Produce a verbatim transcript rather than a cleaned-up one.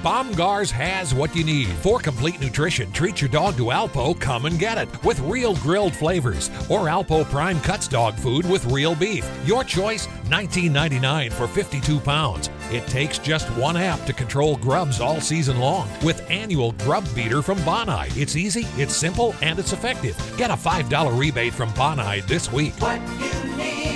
Bomgaars has what you need. For complete nutrition, treat your dog to Alpo, come and get it, with real grilled flavors. Or Alpo Prime Cuts dog food with real beef. Your choice, nineteen ninety-nine for fifty-two pounds. It takes just one app to control grubs all season long with annual Grub Beater from Bonide. It's easy, it's simple, and it's effective. Get a five dollar rebate from Bonide this week. What you need.